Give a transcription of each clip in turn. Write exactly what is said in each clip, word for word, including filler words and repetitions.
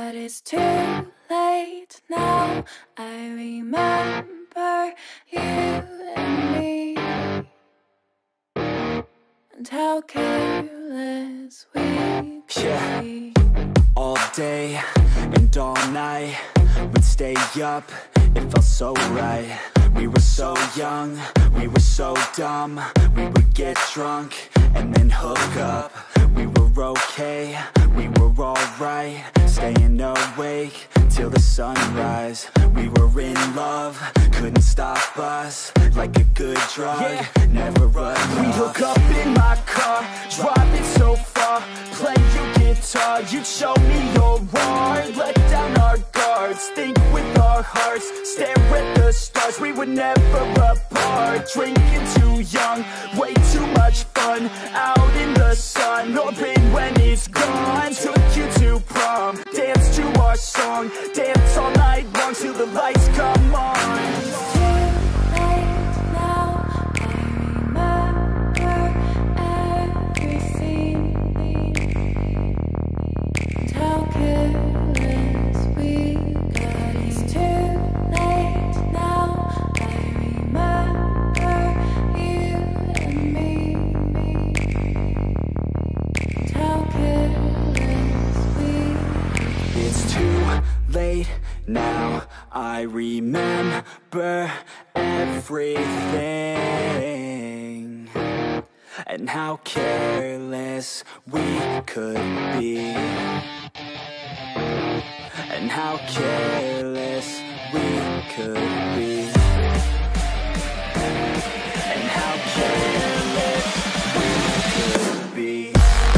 But it's too late now. I remember you and me, and how careless we could yeah. be. All day and all night, we'd stay up, it felt so right. We were so young, we were so dumb. We would get drunk and then hook up. We were okay, we were alright, staying awake till the sunrise. We were in love, couldn't stop us, like a good drug, yeah. Never enough. We hook up in my car, driving so far, play your guitar, you'd show me your art. Let down our guards, think with our hearts, stare at the stars. We were never apart, drinking too young, way too much fun, out in the sun, hoping when it's gone. Took you to prom, dance to our song, dance all night long till the lights come on. It's too late now. I remember everything, and how careless we got. It's too late now. I remember you and me, and how careless we got. It's too late now, I remember everything, and how careless we could be, and how careless we could be, and how careless we could be.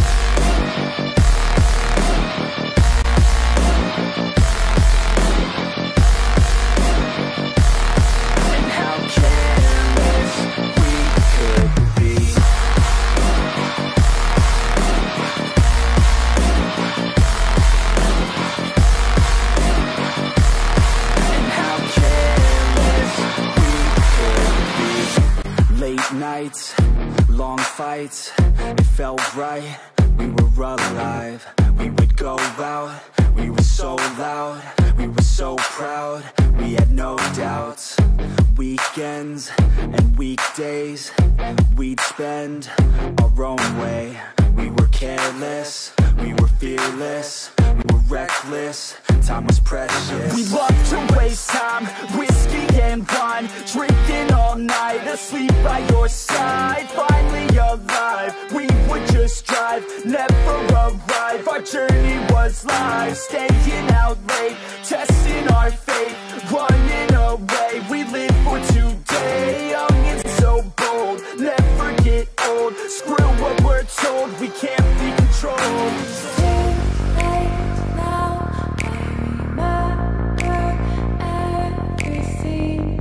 Nights, long fights, it felt right, we were alive. We would go out, we were so loud, we were so proud, we had no doubts. Weekends and weekdays, we'd spend our own way. We were careless, we were fearless, we were reckless, time was precious. We loved to waste time, whiskey and wine, drinking all night, asleep by your side. Finally alive, we would just drive, never arrive. Our journey was live, staying out late, testing our fate, running away. We live for today, young and so bold, never get old. Screw what we're told, we can't be controlled. It's too late now. I remember everything,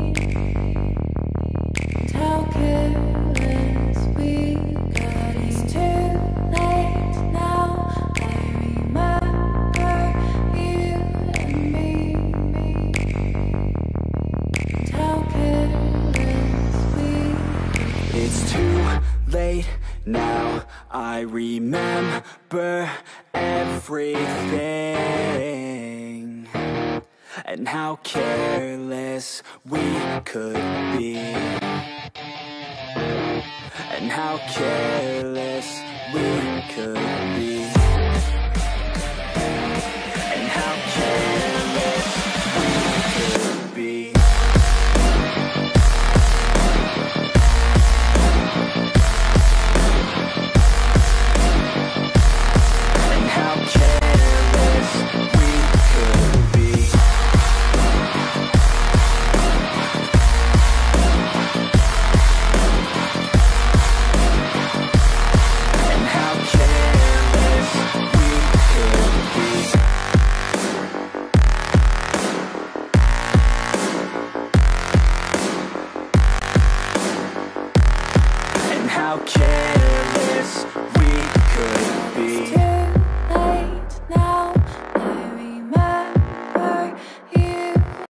and how careless we got. It's too late now. I remember you and me, and how careless we got. It's too late now, I remember everything, and how careless we could be, and how careless we could be, and how careless we could be. How careless